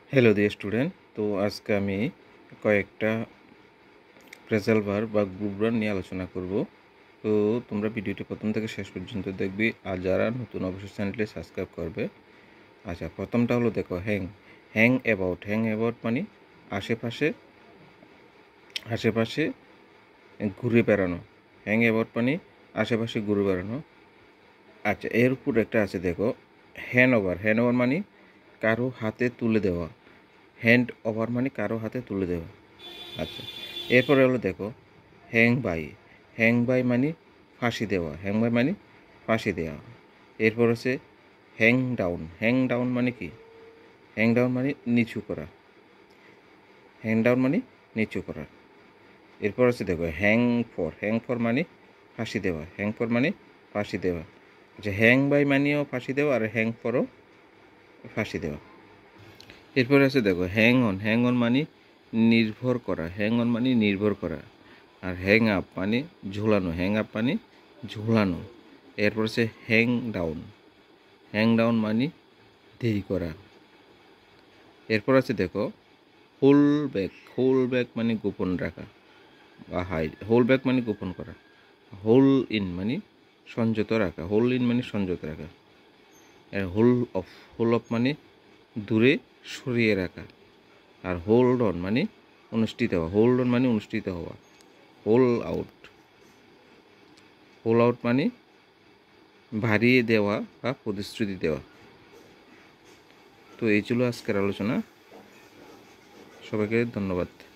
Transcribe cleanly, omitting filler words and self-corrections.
Hello dear student. তো আজকে আমি কয়েকটা ফ্রেজাল ভার্ব বা গ্রুপ ভার্ব নিয়ে আলোচনা করব। তো তোমরা ভিডিওটি প্রথম থেকে শেষ পর্যন্ত দেখবে, আর যারা নতুন অবশ্যই চ্যানেলটি সাবস্ক্রাইব করবে। আচ্ছা, প্রথমটা হলো দেখো হ্যাং। হ্যাং অ্যাবাউট মানে আশেপাশে আশেপাশে ঘুরে বেড়ানো। হ্যাং অ্যাবাউট মানে আশেপাশে ঘুরে বেড়ানো। আচ্ছা, এর উপর একটা আছে দেখো হ্যান্ড ওভার মানে কারো হাতে তুলে দেওয়া। হ্যান্ড ওভার মানে কারো হাতে তুলে দেওয়া। আচ্ছা, এরপরে হলো দেখো হ্যাং বাই মানে ফাঁসি দেওয়া। হ্যাং বাই মানে ফাঁসি দেওয়া। এরপর হচ্ছে হ্যাং ডাউন মানে কি? হ্যাং ডাউন মানে নিচু করা। হ্যাং ডাউন মানে নিচু করা। এরপর হচ্ছে দেখো হ্যাং ফর মানে ফাঁসি দেওয়া। হ্যাং ফর মানে ফাঁসি দেওয়া। আচ্ছা, হ্যাং বাই মানেও ফাঁসি দেওয়া, আর হ্যাং ফরও ফাঁসি দেওয়া। এরপর আছে দেখো হ্যাং অন মানে নির্ভর করা। হ্যাং অন মানে নির্ভর করা। আর হ্যাং আপ মানে ঝোলানো। হ্যাং আপ মানে ঝোলানো। এরপর আছে হ্যাং ডাউন মানে দেরি করা। এরপর আছে দেখো হোল ব্যাক মানে গোপন রাখা বা হাইড। হোল ব্যাক মানে গোপন করা। হোল ইন মানে সংযত রাখা। হোল ইন মানে সংযত রাখা। হোল অফ মানে দূরে সরিয়ে রাখা। আর হোল্ড অন মানে অনুষ্ঠিত হওয়া। হোল্ড অন মানে অনুষ্ঠিত হওয়া। হোল আউট মানে ভারিয়ে দেওয়া বা প্রতিশ্রুতি দেওয়া। তো এই ছিল আজকের আলোচনা। সবাইকে ধন্যবাদ।